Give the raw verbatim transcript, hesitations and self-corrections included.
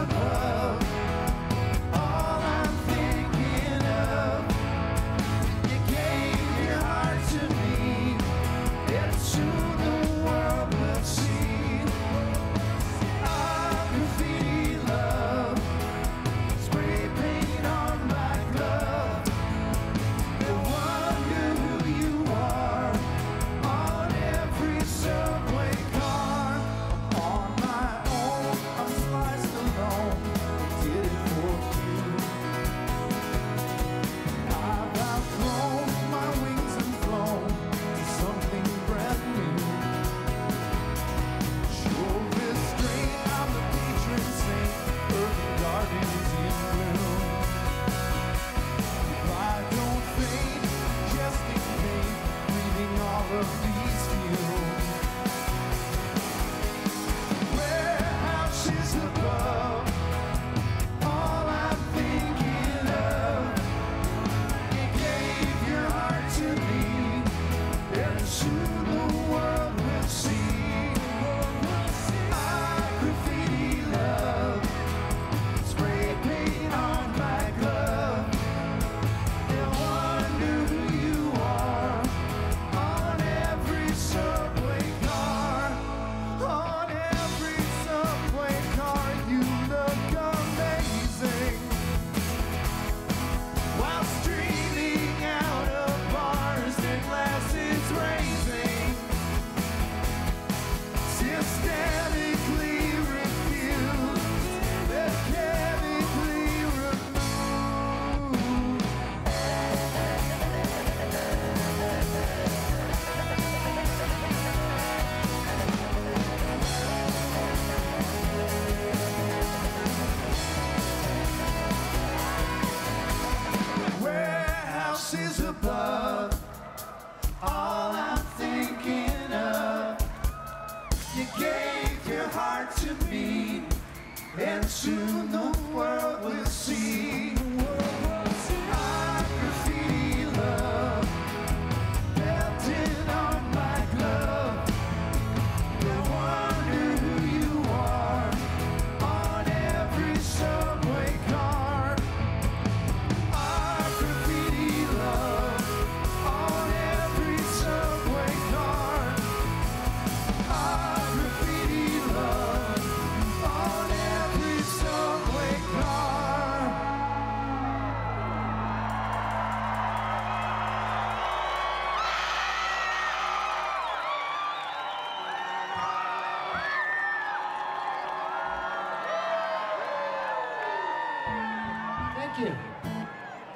above. All I'm thinking of, you gave your heart to me, and soon the world will see our graffiti love. Spray paint on my glove. They wonder who you are on every subway car. On my own, I'm sliced alone. Did it for you. I've outgrown my wings and flown to something brand new. Sure restraint, I'm the patron saint. Urban gardens in bloom. If I don't faint, just in pain, breathing all of these fumes. Warehouses above, all I'm thinking of, you gave your heart to me, and soon the world will see our graffiti love. Spray paint on my glove. They wonder who you are on every subway car. On every subway car, you look amazing. While streaming out of bars, their glasses raising, systemically refused, they're chemically removed. Warehouses above, all I'm thinking of, you gave your heart to me, and soon the world will see our graffiti love. Melting on my glove. They wonder who you are on every subway car. Our graffiti love on every subway car. Our graffiti love on every subway car. Thank you.